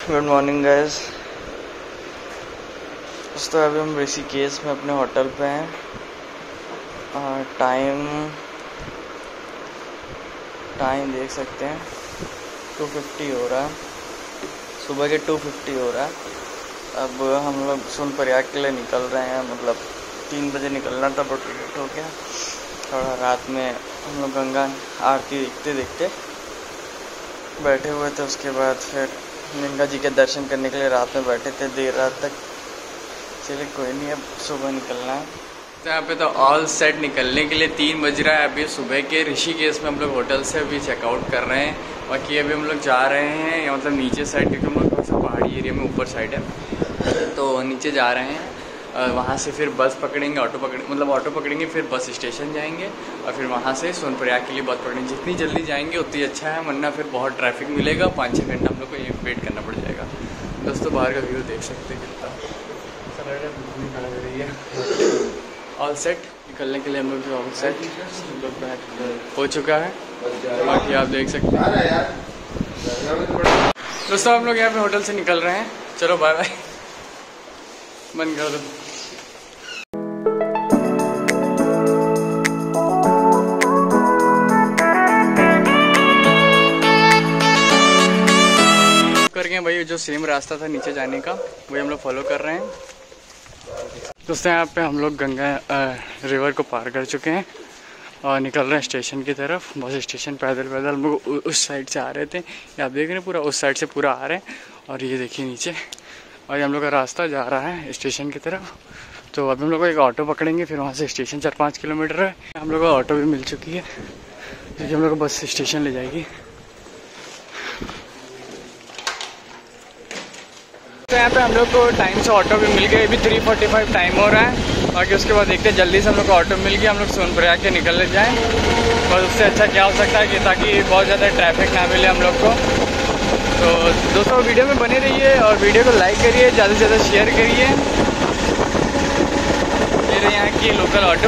Good morning guys. दोस्तों अभी हम ऋषिकेश में अपने होटल पे हैं। टाइम देख सकते हैं 2:50 हो रहा है, सुबह के 2:50 हो रहा है। अब हम लोग सोनप्रयाग के लिए निकल रहे हैं, मतलब 3 बजे निकलना था बट लेट हो गया थोड़ा। रात में हम लोग गंगा आरती देखते देखते बैठे हुए थे, उसके बाद फिर गंगा जी के दर्शन करने के लिए रात में बैठे थे देर रात तक। चलिए कोई नहीं, अब सुबह निकलना है। तो यहाँ पे तो ऑल सेट निकलने के लिए 3 बज रहा है। अभी सुबह के ऋषिकेश में हम लोग होटल से अभी चेकआउट कर रहे हैं। बाकी अभी हम लोग जा रहे हैं या मतलब नीचे साइड, क्योंकि हम लोग थोड़ा सा पहाड़ी एरिया में ऊपर साइड है, तो नीचे जा रहे हैं। वहाँ से फिर बस पकड़ेंगे, ऑटो पकड़ेंगे, फिर बस स्टेशन जाएंगे और फिर वहाँ से सोनप्रयाग के लिए बस पकड़ेंगे। जितनी जल्दी जाएंगे उतनी अच्छा है, वरना फिर बहुत ट्रैफिक मिलेगा, 5-6 घंटा हम लोग को ये वेट करना पड़ जाएगा। दोस्तों बाहर का व्यू देख सकते हैं कितना रही है। ऑल सेट निकलने के लिए हम लोग ऑल सेट हो चुका है, बाकी आप देख सकते हैं। दोस्तों हम लोग यहाँ पे होटल से निकल रहे हैं। चलो बाय बाय, बंद कर दो। करके भाई जो सेम रास्ता था नीचे जाने का वही हम लोग फॉलो कर रहे हैं। दोस्तों यहाँ पे हम लोग गंगा रिवर को पार कर चुके हैं और निकल रहे हैं स्टेशन की तरफ। बस स्टेशन पैदल हम लोग उस साइड से आ रहे थे, आप देख रहे हैं पूरा उस साइड से पूरा आ रहे हैं। और ये देखिए नीचे, और हम लोग का रास्ता जा रहा है स्टेशन की तरफ। तो अभी हम लोग को एक ऑटो पकड़ेंगे, फिर वहाँ से स्टेशन 4-5 किलोमीटर है। हम लोग को ऑटो भी मिल चुकी है, क्योंकि हम लोग को बस स्टेशन ले जाएगी। तो यहाँ पे हम लोग को टाइम से ऑटो भी मिल गई। अभी 3:45 टाइम हो रहा है। बाकी उसके बाद देखते हैं, जल्दी से हम लोग को ऑटो मिल गया, हम लोग सोनप्रयाग के निकल जाएँ। बस उससे अच्छा क्या हो सकता है कि ताकि बहुत ज़्यादा ट्रैफिक ना मिले हम लोग को। तो दोस्तों वीडियो में बने रहिए और वीडियो को लाइक करिए, ज़्यादा से ज़्यादा शेयर करिए। ये रही यहाँ की लोकल ऑटो,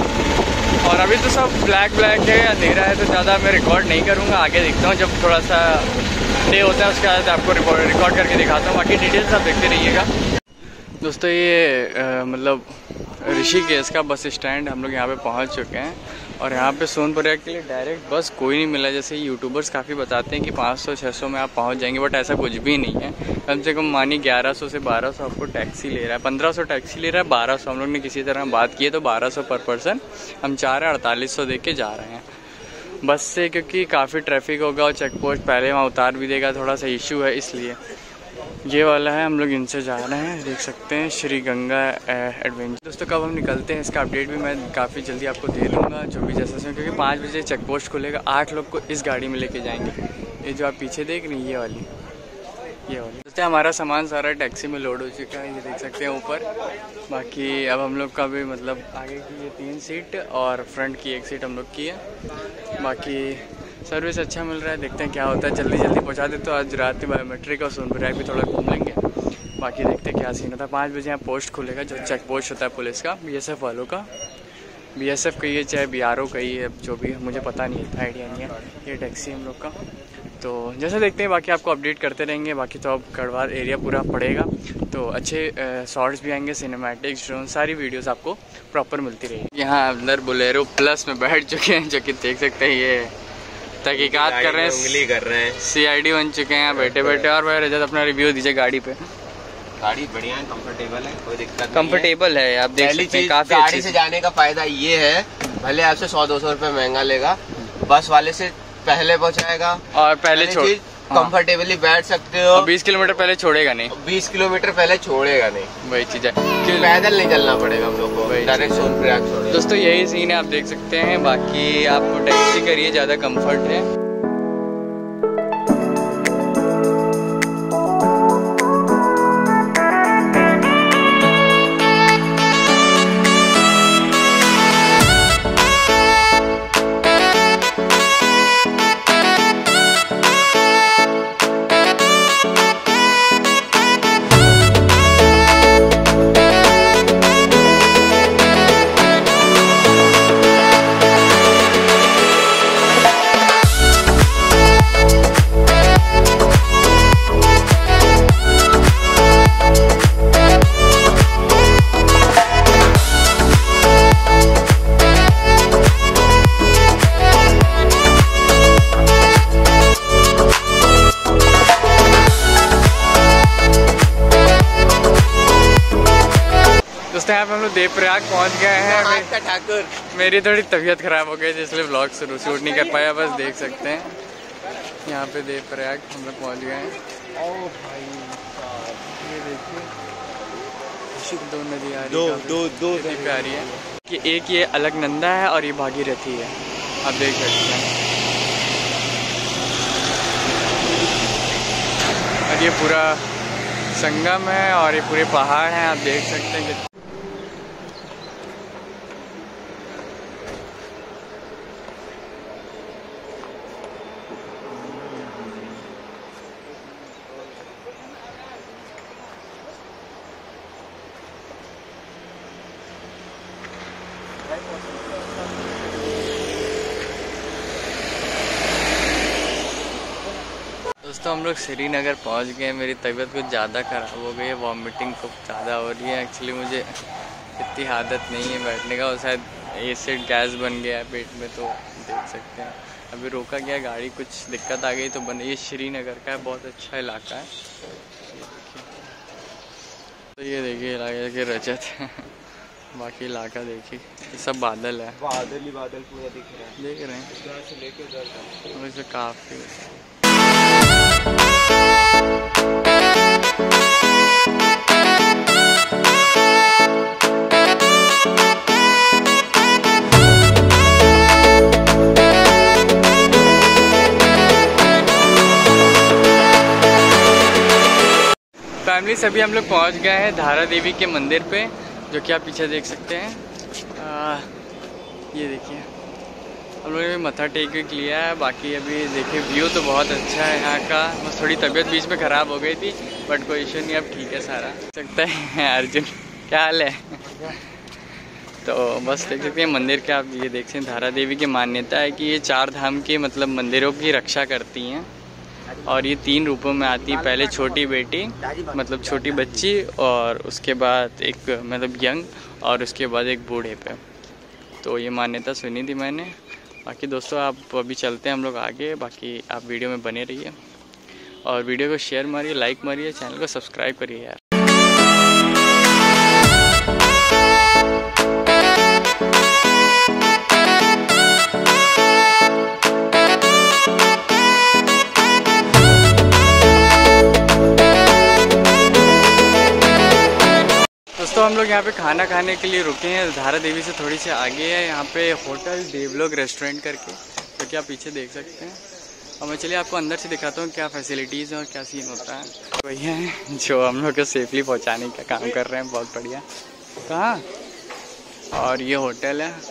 और अभी तो सब ब्लैक है, अंधेरा है, तो ज़्यादा मैं रिकॉर्ड नहीं करूँगा। आगे देखता हूँ जब थोड़ा सा डे होता है उसके बाद आपको रिकॉर्ड करके दिखाता हूँ। बाकी डिटेल्स आप देखते रहिएगा। दोस्तों ये मतलब ऋषिकेश का बस स्टैंड हम लोग यहाँ पे पहुँच चुके हैं। और यहाँ पे सोनप्रयाग के लिए डायरेक्ट बस कोई नहीं मिला। जैसे यूट्यूबर्स काफ़ी बताते हैं कि 500-600 में आप पहुँच जाएंगे, बट ऐसा कुछ भी नहीं है। कम से कम मानिए 1100 से 1200 आपको टैक्सी ले रहा है, 1500 टैक्सी ले रहा है, 1200 हम लोग ने किसी तरह बात की है तो 1200 पर पर्सन हम चाह रहे हैं, 4800 दे के जा रहे हैं बस से, क्योंकि काफ़ी ट्रैफिक होगा और चेक पोस्ट पहले वहाँ उतार भी देगा, थोड़ा सा इशू है इसलिए। ये वाला है, हम लोग इनसे जा रहे हैं, देख सकते हैं श्री गंगा एडवेंचर। दोस्तों कब हम निकलते हैं इसका अपडेट भी मैं काफ़ी जल्दी आपको दे दूँगा, जो भी जैसा से, क्योंकि 5 बजे चेक पोस्ट खुलेगा। 8 लोग को इस गाड़ी में लेके जाएंगे। ये जो आप पीछे देख रहे हैं ये वाली। दोस्तों हमारा सामान सारा टैक्सी में लोड हो चुका है, ये देख सकते हैं ऊपर। बाकी अब हम लोग का भी मतलब आगे की ये 3 सीट और फ्रंट की 1 सीट हम लोग की है। बाकी सर्विस अच्छा मिल रहा है, देखते हैं क्या होता है। जल्दी पहुंचा दे तो आज रात में बायोमेट्रिक और सोनप्रयाग भी थोड़ा घूम लेंगे। बाकी देखते हैं क्या सीन होता है। 5 बजे यहाँ पोस्ट खुलेगा, जो चेक पोस्ट होता है पुलिस का, BSF वालों का। BSF कहिए चाहे BRO कहिए, जो भी मुझे पता नहीं है, आइडिया नहीं है। ये टैक्सी हम लोग का, तो जैसे देखते हैं बाकी आपको अपडेट करते रहेंगे। बाकी तो अब गढ़वाल एरिया पूरा पड़ेगा, तो अच्छे शॉर्ट्स भी आएंगे, सिनेमैटिक्स, ड्रोन, सारी वीडियोस आपको प्रॉपर मिलती रहेगी। यहाँ अंदर बोलेरो प्लस में बैठ चुके हैं, जो कि देख सकते हैं ये तहकीकात कर रहे हैं, उंगली कर रहे हैं, CID बन चुके हैं बैठे। और भाई रजत अपना रिव्यू दीजिए गाड़ी पे। गाड़ी बढ़िया है, कंफर्टेबल है, कोई दिक्कत नहीं। कंफर्टेबल है, आप देख सकते हैं काफी। गाड़ी से जाने का फायदा ये है, भले आपसे 100-200 रुपए महंगा लेगा, बस वाले से पहले पहुंचाएगा और पहले छोड़ कंफर्टेबली बैठ सकते हो। 20 किलोमीटर पहले छोड़ेगा नहीं, 20 किलोमीटर पहले छोड़ेगा नहीं, वही चीज है। पैदल नहीं चलना पड़ेगा हम लोग को, डायरेक्ट सोनप्रयाग छोड़ेगा। दोस्तों यही सीन है, आप देख सकते हैं। बाकी आपको टैक्सी करिए, ज्यादा कंफर्ट है। हम लोग देवप्रयाग पहुंच गए हैं। ठाकुर मेरी थोड़ी तबीयत खराब हो गई इसलिए व्लॉग शूट नहीं कर पाया, बस देख सकते हैं यहाँ पे देवप्रयाग हम लोग पहुँच गए हैं। ओ भाई ये देखिए दो नदी आ रही दो कितनी प्यारी है कि एक ये अलकनंदा है और ये भागीरथी है, आप देख सकते हैं। और ये पूरा संगम है और ये पूरे पहाड़ हैं, आप देख सकते हैं कि दोस्तों हम लोग श्रीनगर पहुंच गए। मेरी तबीयत कुछ ज़्यादा ख़राब हो गई है, वॉमिटिंग खूब ज़्यादा हो रही है। एक्चुअली मुझे इतनी आदत नहीं है बैठने का, और शायद एसिड गैस बन गया है पेट में, तो देख सकते हैं। अभी रोका गया गाड़ी, कुछ दिक्कत आ गई तो बन। ये श्रीनगर का है, बहुत अच्छा इलाका है। तो ये देखिए इलाके के रजत बाकी इलाका देखिए, ये सब बादल है, बादल ही बादल पूरा दिख रहा है, देख रहे हैं इधर से लेके उधर तक। वैसे काफ़ी फैमिली सभी हम लोग पहुंच गए हैं धारा देवी के मंदिर पे, जो कि आप पीछे देख सकते हैं। ये देखिए हम लोगों ने भी मत्था टेक के लिया है। बाकी अभी देखिए व्यू तो बहुत अच्छा है यहाँ का, बस थोड़ी तबीयत बीच में ख़राब हो गई थी, बट कोई इशू नहीं, अब ठीक है सारा। देख सकते हैं अर्जुन, क्या हाल है? तो बस देख सकते हैं मंदिर के, आप ये देख सकते हैं धारा देवी की मान्यता है कि ये 4 धाम के मतलब मंदिरों की रक्षा करती हैं, और ये 3 रूपों में आती है। पहले छोटी बेटी मतलब छोटी बच्ची, और उसके बाद एक मतलब यंग, और उसके बाद एक बूढ़े पे। तो ये मान्यता सुनी थी मैंने। बाकी दोस्तों आप अभी चलते हैं हम लोग आगे, बाकी आप वीडियो में बने रहिए और वीडियो को शेयर मारिए, लाइक मारिए, चैनल को सब्सक्राइब करिए यार। दोस्तों हम लोग यहाँ पे खाना खाने के लिए रुके हैं, धारा देवी से थोड़ी सी आगे है, यहाँ पे होटल देवलोक रेस्टोरेंट करके, जो कि आप पीछे देख सकते हैं। और मैं चलिए आपको अंदर से दिखाता हूँ क्या फैसिलिटीज़ है और क्या सीन होता है। भैया हैं जो हम लोग को सेफली पहुँचाने का काम कर रहे हैं, बहुत बढ़िया। कहाँ? और ये होटल है,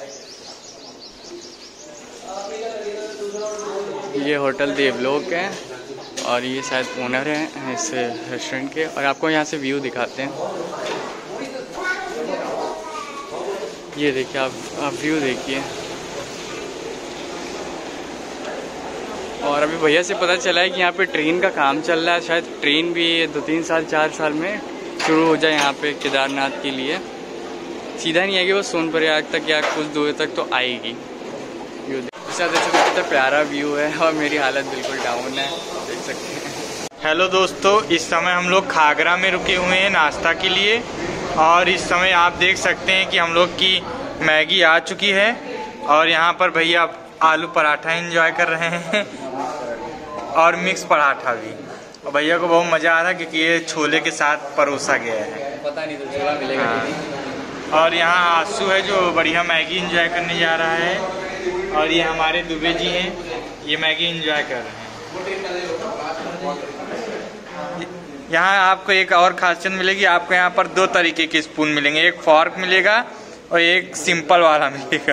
ये होटल देवलोक है, और ये शायद ओनर हैं इस रेस्टोरेंट के। और आपको यहाँ से व्यू दिखाते हैं, ये देखिए आप व्यू देखिए। और अभी भैया से पता चला है कि यहाँ पे ट्रेन का काम चल रहा है, शायद ट्रेन भी 2-3 साल 4 साल में शुरू हो जाए यहाँ पे केदारनाथ के लिए। सीधा नहीं आएगी वो सोनप्रयाग तक या कुछ दूर तक तो आएगी। व्यू देख सकते हैं कितना प्यारा व्यू है, और मेरी हालत बिल्कुल डाउन है, देख सकते हैं। हेलो दोस्तों, इस समय हम लोग खागरा में रुके हुए हैं नाश्ता के लिए, और इस समय आप देख सकते हैं कि हम लोग की मैगी आ चुकी है, और यहाँ पर भैया आलू पराठा एंजॉय कर रहे हैं और मिक्स पराठा भी। और भैया को बहुत मज़ा आ रहा है क्योंकि ये छोले के साथ परोसा गया है, पता नहीं तो छोला मिलेगा। हाँ। और यहाँ आंसू है जो बढ़िया मैगी एंजॉय करने जा रहा है, और ये हमारे दुबे जी हैं, ये मैगी एंजॉय कर रहे हैं। यहाँ आपको एक और खासियत मिलेगी, आपको यहाँ पर 2 तरीके के स्पून मिलेंगे, एक फॉर्क मिलेगा और एक सिंपल वाला मिलेगा।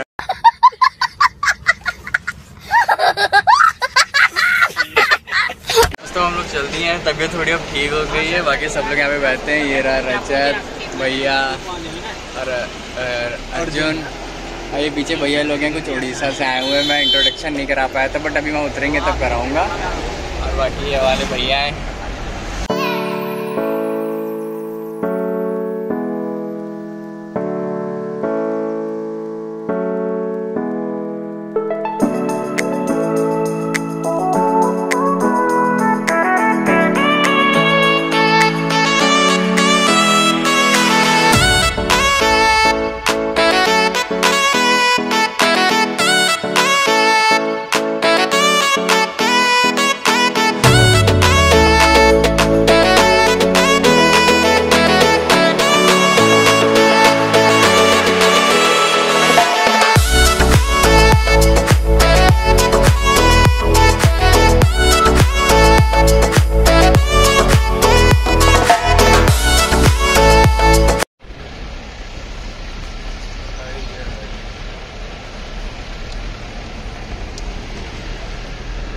तो हम लोग चलती हैं, तबीयत थोड़ी अब ठीक हो गई है, बाकी सब लोग यहाँ पे बैठते हैं। ये रहा रजत भैया और अर्जुन, और ये पीछे भैया लोग हैं कुछ उड़ीसा से आए हुए हैं। मैं इंट्रोडक्शन नहीं करा पाया था, बट अभी वहाँ उतरेंगे तब कराऊंगा। और बाकी ये वाले भैया हैं।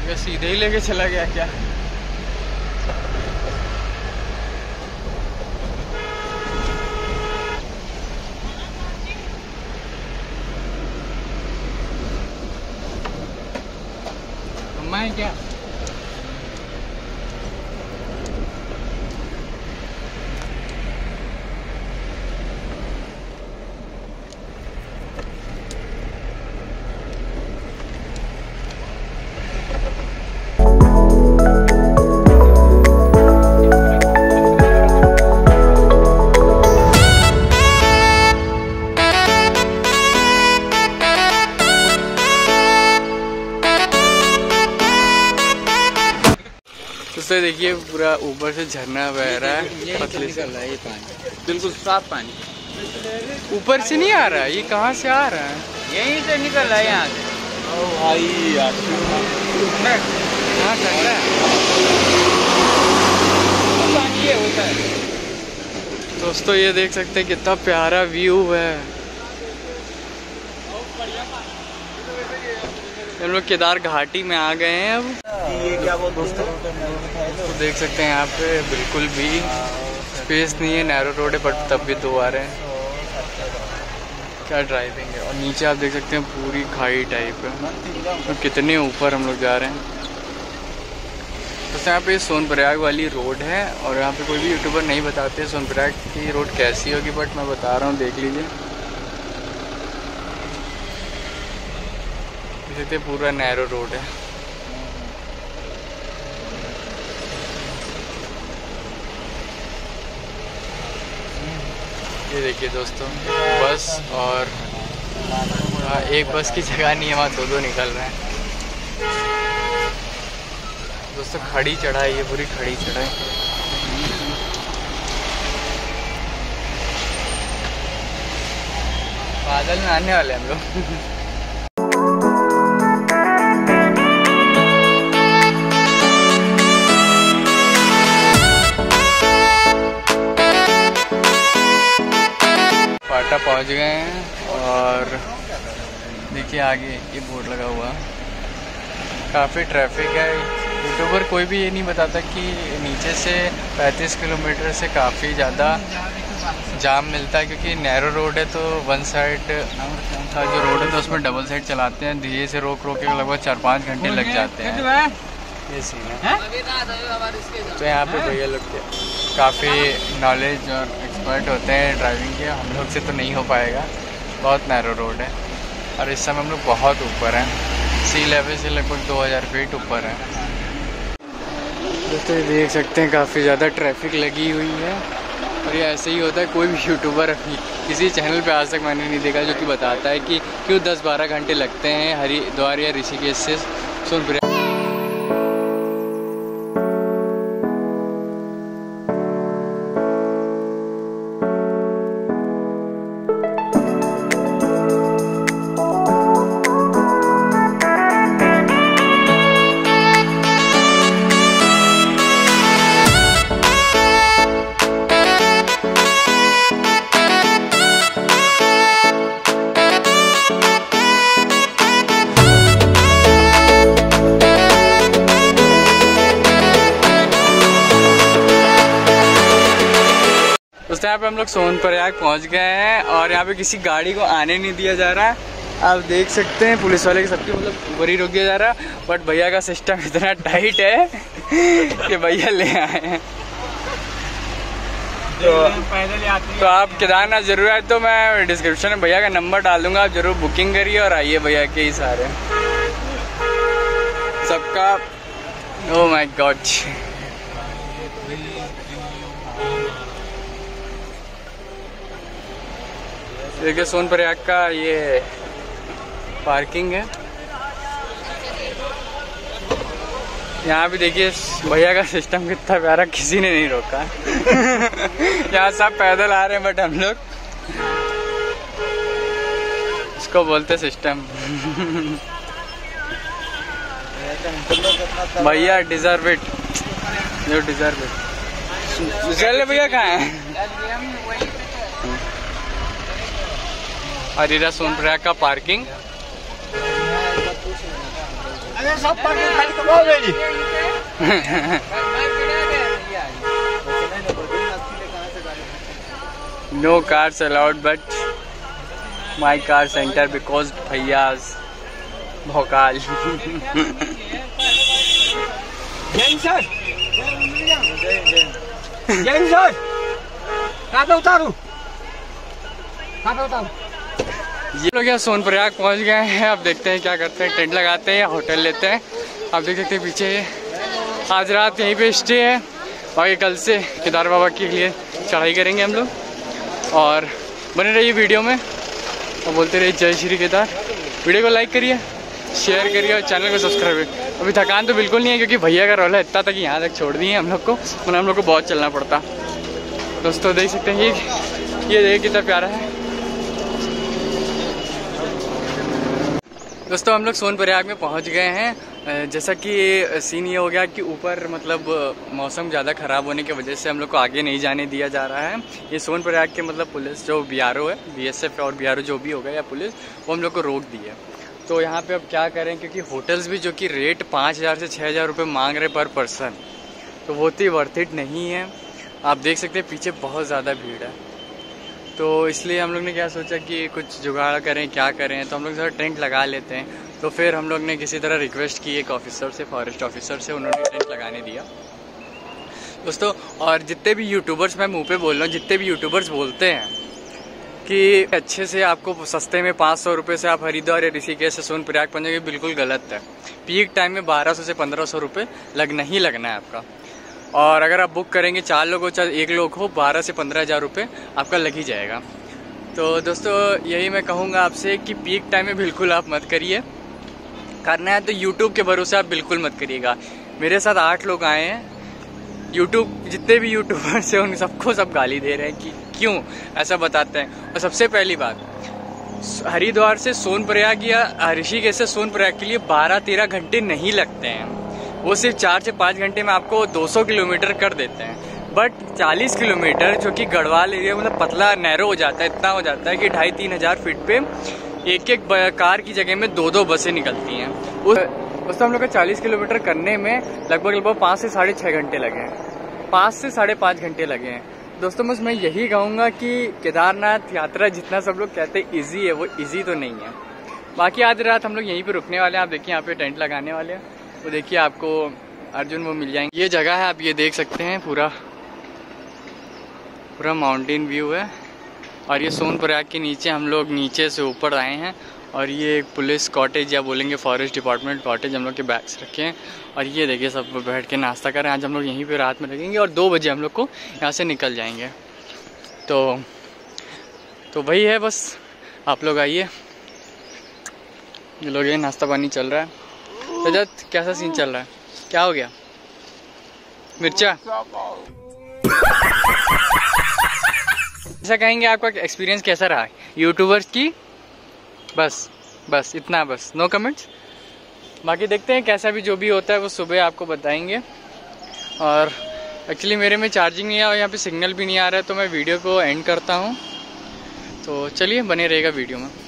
ये सीधे ही लेके चला गया क्या? अम्मा है क्या? दोस्तों देखिए पूरा ऊपर से झरना बह रहा है, पतले से ये पानी बिल्कुल साफ पानी ऊपर से नहीं आ रहा है। ये कहाँ से आ रहा है? यहीं से निकल रहा है यहाँ से। ओ भाई यार ठंडा पानी ये होता है। दोस्तों ये देख सकते हैं कितना प्यारा व्यू है। हम लोग केदार घाटी में आ गए हैं। अब ये क्या बोलते हैं तो देख सकते हैं यहाँ पे बिल्कुल भी स्पेस नहीं है, नैरो रोड है, बट तब भी दो आ रहे हैं। क्या ड्राइविंग है। और नीचे आप देख सकते हैं पूरी खाई टाइप है, तो कितने ऊपर हम लोग जा रहे हैं। तो यहाँ पे सोनप्रयाग वाली रोड है और यहाँ पे कोई भी यूट्यूबर नहीं बताते सोनप्रयाग की रोड कैसी होगी, बट मैं बता रहा हूँ, देख लीजिए। देखते पूरा नैरो रोड है। ये देखिए दोस्तों बस, और एक बस की जगह नहीं है, वहाँ दो निकल रहे हैं। दोस्तों खड़ी चढ़ाई, ये पूरी खड़ी चढ़ाई। बादल में आने वाले हम लोग। पाटा पहुंच गए हैं और देखिए आगे ये बोर्ड लगा हुआ, काफ़ी ट्रैफिक है। यूट्यूबर कोई भी ये नहीं बताता कि नीचे से 35 किलोमीटर से काफ़ी ज़्यादा जाम मिलता है, क्योंकि नैरो रोड है तो वन साइड का जो रोड है तो उसमें डबल साइड चलाते हैं, धीरे से रोक के लगभग 4-5 घंटे लग जाते हैं। ये सीन है। तो यहाँ पे भैया लोग काफ़ी नॉलेज और एक्सपर्ट होते हैं ड्राइविंग के, हम लोग से तो नहीं हो पाएगा, बहुत नैरो रोड है। और इस समय हम लोग बहुत ऊपर हैं, सी लेवल से लगभग 2000 फीट ऊपर है। दोस्तों देख सकते हैं काफ़ी ज़्यादा ट्रैफिक लगी हुई है, और ये ऐसे ही होता है। कोई भी यूट्यूबर किसी चैनल पे आज तक मैंने नहीं देखा जो कि बताता है कि क्यों 10-12 घंटे लगते हैं हरिद्वार या ऋषिकेश से सोनप्रयाग। दोस्तों यहाँ पे हम लोग सोनप्रयाग पहुँच गए हैं और यहाँ पे किसी गाड़ी को आने नहीं दिया जा रहा है। आप देख सकते हैं पुलिस वाले की सबकी मतलब ऊपर ही रोक दिया जा रहा है, बट भैया का सिस्टम इतना टाइट है कि भैया ले आए हैं। तो आप केदारनाथ जरूर आए तो मैं डिस्क्रिप्शन में भैया का नंबर डाल दूंगा, आप जरूर बुकिंग करिए और आइए भैया के ही सारे सबका। ओह माय गॉड, देखिए सोनप्रयाग का ये पार्किंग है। यहाँ भी देखिए भैया का सिस्टम कितना प्यारा, किसी ने नहीं रोका। यहाँ सब पैदल आ रहे हैं, बट हम लोग इसको बोलते सिस्टम। भैया deserve it, you deserve it. चल भैया कहाँ है? और इधर सोनप्रयाग का parking. No cars allowed, but my car center because भैया's भोकाल। ये लोग यहाँ सोनप्रयाग पहुँच गए हैं। अब देखते हैं क्या करते हैं, टेंट लगाते हैं या होटल लेते हैं। आप देख सकते हैं पीछे आज रात यहीं पे स्टे है और ये कल से केदार बाबा के लिए चढ़ाई करेंगे हम लोग। और बने रहिए वीडियो में और बोलते रहिए जय श्री केदार। वीडियो को लाइक करिए, शेयर करिए और चैनल को सब्सक्राइब। अभी थकान तो बिल्कुल नहीं है क्योंकि भैया का रोल है इतना तक यहाँ तक छोड़ दिए हम लोग को, वरना हम लोग को बहुत चलना पड़ता। दोस्तों देख सकते हैं ये देखिए कितना प्यारा है। दोस्तों हम लोग सोनप्रयाग में पहुँच गए हैं। जैसा कि सीन ये हो गया कि ऊपर मतलब मौसम ज़्यादा ख़राब होने की वजह से हम लोग को आगे नहीं जाने दिया जा रहा है। ये सोनप्रयाग के मतलब पुलिस जो BRO है, BSF और BRO जो भी होगा या पुलिस, वो हम लोग को रोक दी है। तो यहाँ पे अब क्या करें, क्योंकि होटल्स भी जो कि रेट 5000 से 6000 रुपये मांग रहे पर पर्सन, तो वो तो वर्थ इट नहीं है। आप देख सकते हैं पीछे बहुत ज़्यादा भीड़ है। तो इसलिए हम लोग ने क्या सोचा कि कुछ जुगाड़ करें, क्या करें। तो हम लोग थोड़ा टेंट लगा लेते हैं। तो फिर हम लोग ने किसी तरह रिक्वेस्ट की एक ऑफिसर से, फॉरेस्ट ऑफिसर से, उन्होंने टेंट लगाने दिया दोस्तों। और जितने भी यूट्यूबर्स, मैं मुंह पे बोल रहा हूँ, जितने भी यूट्यूबर्स बोलते हैं कि अच्छे से आपको सस्ते में 500 रुपये से आप हरिद्वार या ऋषिकेश से सोनप्रयाग पहुँचेंगे, बिल्कुल गलत है। पीक टाइम में 1200 से 1500 रुपये लगना ही लगना है आपका। और अगर आप बुक करेंगे 4 लोग हो चाहे 1 लोग हो, 12 से 15,000 रुपये आपका लग ही जाएगा। तो दोस्तों यही मैं कहूँगा आपसे कि पीक टाइम में बिल्कुल आप मत करिए। करना है तो यूट्यूब के भरोसे आप बिल्कुल मत करिएगा। मेरे साथ 8 लोग आए हैं। यूट्यूब जितने भी यूट्यूबर्स हैं उन सबको सब गाली दे रहे हैं कि क्यों ऐसा बताते हैं। और सबसे पहली बात, हरिद्वार से सोनप्रयाग या ऋषिकेश से सोनप्रयाग के लिए 12-13 घंटे नहीं लगते हैं। वो सिर्फ 4 से 5 घंटे में आपको 200 किलोमीटर कर देते हैं। बट 40 किलोमीटर जो कि गढ़वाल एरिया मतलब पतला नैरो हो जाता है, इतना हो जाता है कि 2,500-3 हज़ार फीट पे एक कार की जगह में 2-2 बसें निकलती हैं। उस हम लोग का 40 किलोमीटर करने में लगभग 5 से 6.5 घंटे लगे हैं। 5 से 5.5 घंटे लगे हैं। दोस्तों बस मैं यही कहूँगा कि केदारनाथ यात्रा जितना सब लोग कहते हैं ईजी है, वो ईजी तो नहीं है। बाकी आज रात हम लोग यहीं पे रुकने वाले हैं। आप देखिए यहाँ पे टेंट लगाने वाले हैं। वो देखिए आपको अर्जुन वो मिल जाएंगे। ये जगह है, आप ये देख सकते हैं, पूरा माउंटेन व्यू है। और ये सोनप्रयाग के नीचे हम लोग नीचे से ऊपर आए हैं। और ये एक पुलिस कॉटेज या बोलेंगे फॉरेस्ट डिपार्टमेंट कॉटेज हम लोग के बैग्स रखे हैं। और ये देखिए सब बैठ के नाश्ता कर रहे हैं। आज हम लोग यहीं पे रात में लगेंगे और 2 बजे हम लोग को यहाँ से निकल जाएंगे। तो वही है, बस आप लोग आइए। ये लोग ये नाश्ता पानी चल रहा है। रजत कैसा सीन चल रहा है, क्या हो गया? मिर्चा ऐसा कहेंगे आपका एक्सपीरियंस कैसा रहा यूट्यूबर्स की? बस इतना, बस नो कमेंट्स। बाकी देखते हैं कैसा भी जो भी होता है वो सुबह आपको बताएंगे। और एक्चुअली मेरे में चार्जिंग नहीं है और यहाँ पे सिग्नल भी नहीं आ रहा है, तो मैं वीडियो को एंड करता हूँ। तो चलिए बने रहेगा वीडियो में।